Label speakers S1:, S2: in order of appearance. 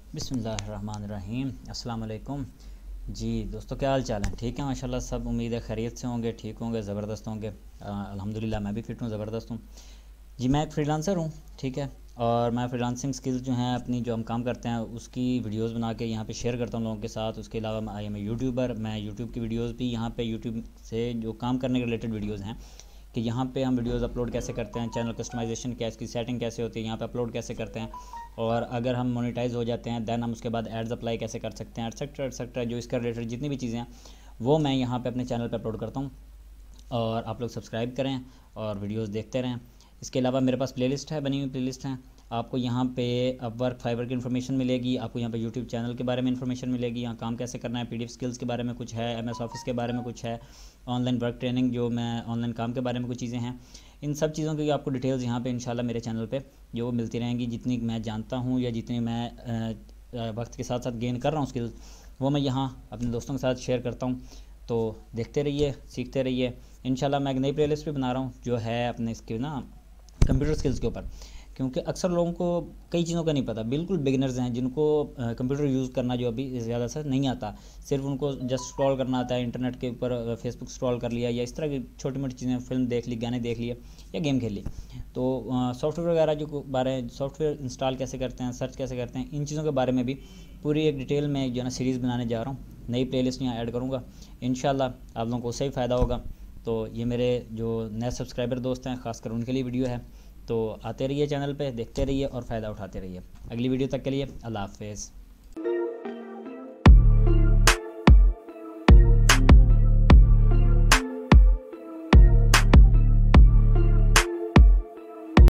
S1: बिस्मिल्लाहिर्रहमानिर्रहीम। अस्सलाम वालेकुम जी दोस्तों, क्या हाल चाल है? ठीक है माशाल्लाह, सब उम्मीद है खैरियत से होंगे, ठीक होंगे, ज़बरदस्त होंगे। अल्हम्दुलिल्लाह मैं भी फ़िट हूँ, ज़बरदस्त हूँ जी। मैं एक फ्रीलांसर हूँ, ठीक है, और मैं फ्रीलांसिंग स्किल्स जो हैं अपनी, जो हम काम करते हैं उसकी वीडियोस बना के यहाँ पे शेयर करता हूँ लोगों के साथ। उसके अलावा आई एम यूट्यूबर, मैं यूट्यूब की वीडियोस भी यहाँ पे, यूट्यूब से जो काम करने के रिलेटेड वीडियोस हैं कि यहाँ पे हम वीडियोस अपलोड कैसे करते हैं, चैनल कस्टमाइजेशन क्या, इसकी सेटिंग कैसे होती है, यहाँ पे अपलोड कैसे करते हैं, और अगर हम मोनेटाइज हो जाते हैं दैन हम उसके बाद एड्स अप्लाई कैसे कर सकते हैं, एटसेट्रा एटसेट्रा। जो इसका रिलेटेड जितनी भी चीज़ें हैं वो मैं यहाँ पे अपने चैनल पे अपलोड करता हूँ, और आप लोग सब्सक्राइब करें और वीडियोस देखते रहें। इसके अलावा मेरे पास प्लेलिस्ट है, बनी हुई प्लेलिस्ट हैं। आपको यहाँ पे अपवर्क, फाइवर की इन्फॉर्मेशन मिलेगी, आपको यहाँ पे यूट्यूब चैनल के बारे में इन्फॉर्मेशन मिलेगी, यहाँ काम कैसे करना है, पीडीएफ स्किल्स के बारे में कुछ है, एमएस ऑफिस के बारे में कुछ है, ऑनलाइन वर्क ट्रेनिंग, जो मैं ऑनलाइन काम के बारे में कुछ चीज़ें हैं। इन सब चीज़ों की आपको डिटेल्स यहाँ पे इंशाल्लाह मेरे चैनल पे जो मिलती रहेंगी। जितनी मैं जानता हूँ या जितनी मैं वक्त के साथ साथ गेन कर रहा हूँ स्किल्स, वो मैं यहाँ अपने दोस्तों के साथ शेयर करता हूँ। तो देखते रहिए, सीखते रहिए। इंशाल्लाह मैं एक नई प्लेलिस्ट भी बना रहा हूँ जो है अपने इसके ना कंप्यूटर स्किल्स के ऊपर, क्योंकि अक्सर लोगों को कई चीज़ों का नहीं पता। बिल्कुल बिगिनर्स हैं जिनको कंप्यूटर यूज़ करना जो अभी ज़्यादा से नहीं आता, सिर्फ उनको जस्ट स्क्रॉल करना आता है, इंटरनेट के ऊपर फेसबुक स्क्रॉल कर लिया या इस तरह की छोटी मोटी चीज़ें, फिल्म देख ली, गाने देख लिए या गेम खेल ली। तो सॉफ्टवेयर वगैरह जो बारे, सॉफ्टवेयर इंस्टॉल कैसे करते हैं, सर्च कैसे करते हैं, इन चीज़ों के बारे में भी पूरी एक डिटेल में जो है ना सीरीज़ बनाने जा रहा हूँ। नई प्लेलिस्ट यहाँ ऐड करूँगा, इंशाल्लाह आप लोगों को उससे ही फ़ायदा होगा। तो ये मेरे जो नए सब्सक्राइबर दोस्त हैं, ख़ासकर उनके लिए वीडियो है। तो आते रहिए चैनल पे, देखते रहिए और फ़ायदा उठाते रहिए। अगली वीडियो तक के लिए अल्लाह हाफ़िज़।